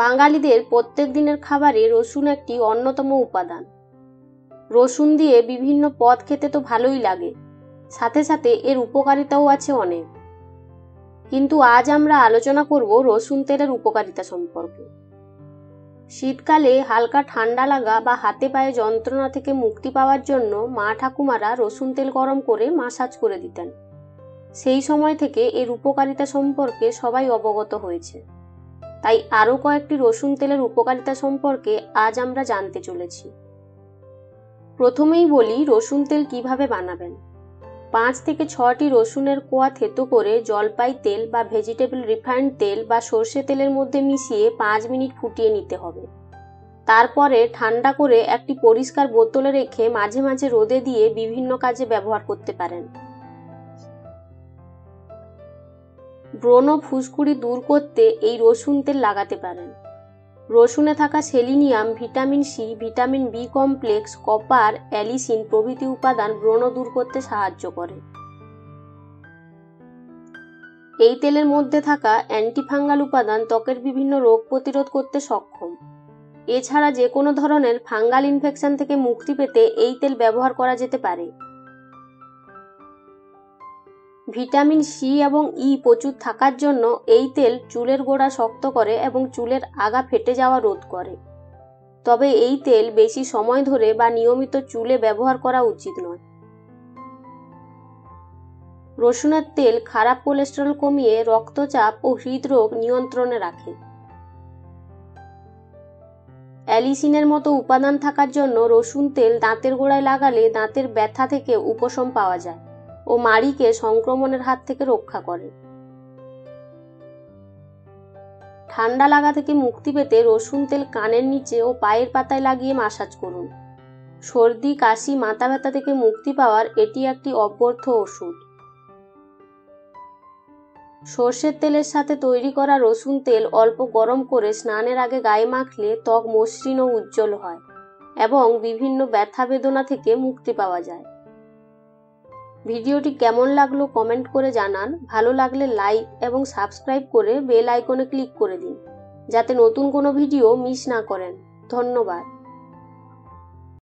বাঙালিদের প্রত্যেক দিনের খাবারে রসুন একটি অন্যতম উপাদান। রসুন দিয়ে বিভিন্ন পদ খেতে তো ভালোই লাগে, সাথে সাথে এর উপকারিতাও আছে অনেক। কিন্তু আজ আমরা আলোচনা করব রসুন তেলের উপকারিতা সম্পর্কে। শীতকালে হালকা ঠান্ডা লাগা বা হাতে পায়ে যন্ত্রণা থেকে মুক্তি পাওয়ার জন্য মা ঠাকুমারা রসুন তেল গরম করে মাসাজ করে দিতেন। সেই সময় থেকে এর উপকারিতা সম্পর্কে সবাই অবগত হয়েছে। তাই আরও কয়েকটি রসুন তেলের উপকারিতা সম্পর্কে আজ আমরা জানতে চলেছি। প্রথমেই বলি রসুন তেল কিভাবে বানাবেন। 5 থেকে 6টি রসুনের কোয়া থেতো করে জলপাই তেল বা ভেজিটেবল রিফাইন্ড তেল বা সর্ষে তেলের মধ্যে মিশিয়ে 5 মিনিট ফুটিয়ে নিতে হবে। তারপরে ঠান্ডা করে একটি পরিষ্কার বোতলে রেখে মাঝে মাঝে রোদে দিয়ে বিভিন্ন কাজে ব্যবহার করতে পারেন। ব্রণ ফুসকুড়ি দূর করতে এই রসুন তেল লাগাতে পারেন। রসুনে থাকা selenium, vitamin C, vitamin B complex, copper, allicin প্রভৃতি উপাদান ব্রণ দূর করতে সাহায্য করে। এই তেলের মধ্যে থাকা অ্যান্টিফাঙ্গাল উপাদান ত্বকের বিভিন্ন রোগ প্রতিরোধ করতে সক্ষম। এছাড়া যে কোনো ধরনের ফাঙ্গাল ইনফেকশন থেকে মুক্তি পেতে এই তেল ব্যবহার করা যেতে পারে। ভিটামিন সি এবং ই প্রচুর থাকার জন্য এই তেল চুলের গোড়া শক্ত করে এবং চুলের আগা ফেটে যাওয়া রোধ করে। তবে এই তেল বেশি সময় ধরে বা নিয়মিত চুলে ব্যবহার করা উচিত নয়। রসুনের তেল খারাপ কোলেস্টেরল কমিয়ে রক্তচাপ ও হৃদরোগ নিয়ন্ত্রণে রাখে। অ্যালিসিনের মতো উপাদান থাকার জন্য রসুন তেল দাঁতের গোড়ায় লাগালে দাঁতের ব্যথা থেকে উপশম পাওয়া যায় ও মাড়িকে সংক্রমণের হাত থেকে রক্ষা করে। ঠান্ডা লাগা থেকে মুক্তি পেতে রসুন তেল কানের নিচে ও পায়ের পাতায় লাগিয়ে মাসাজ করুন। সর্দি, কাশি, মাথা ব্যথা থেকে মুক্তি পাওয়ার এটি একটি অব্যর্থ ওষুধ। সর্ষের তেলের সাথে তৈরি করা রসুন তেল অল্প গরম করে স্নানের আগে গায়ে মাখলে ত্বক মসৃণ ও উজ্জ্বল হয় এবং বিভিন্ন ব্যথা বেদনা থেকে মুক্তি পাওয়া যায়। ভিডিওটি কেমন লাগলো কমেন্ট করে জানান। ভালো লাগলে লাইক এবং সাবস্ক্রাইব করে বেল আইকনে ক্লিক করে দিন, যাতে নতুন কোনো ভিডিও মিস না করেন। ধন্যবাদ।